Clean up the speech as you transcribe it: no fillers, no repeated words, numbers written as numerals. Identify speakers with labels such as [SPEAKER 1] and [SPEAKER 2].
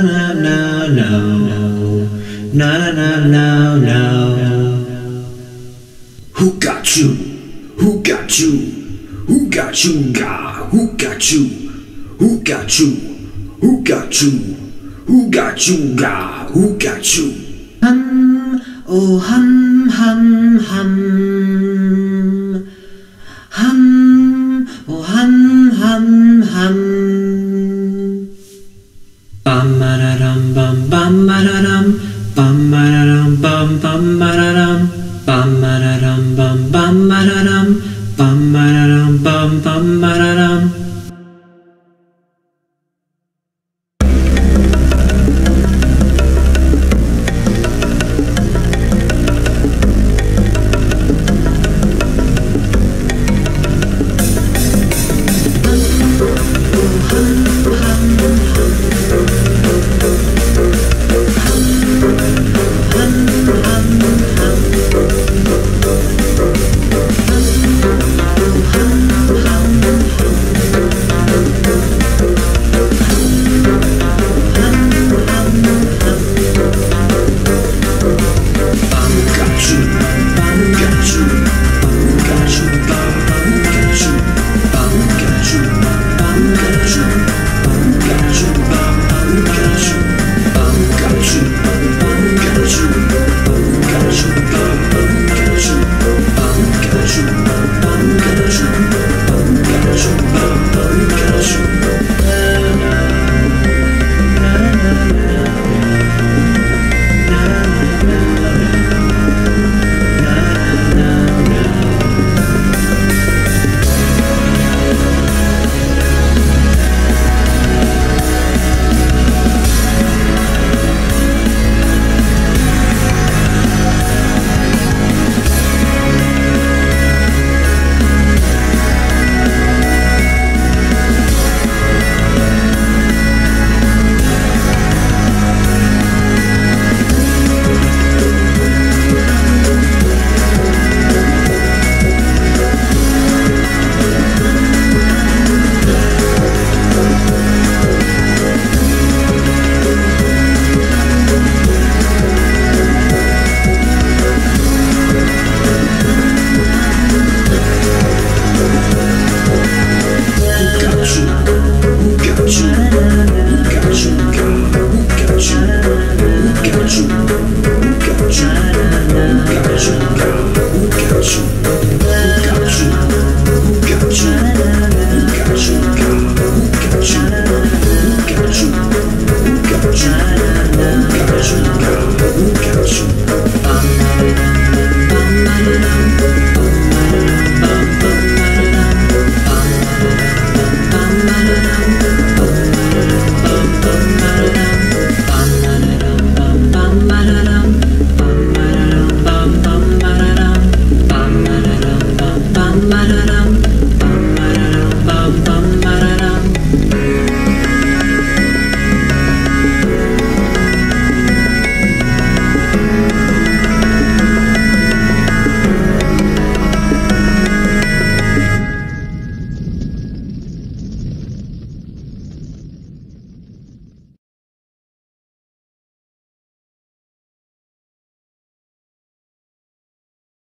[SPEAKER 1] no, no, no, no, no, no. Who got you? Who got you? Who got you, God? Who got you? Who got you? Who got you? Who got you, God? Who got you? Oh hum, hum, hum. Oh hum, hum, hum. Bam ba da dum bam bam ba da dum bam ba da dum bam bam ba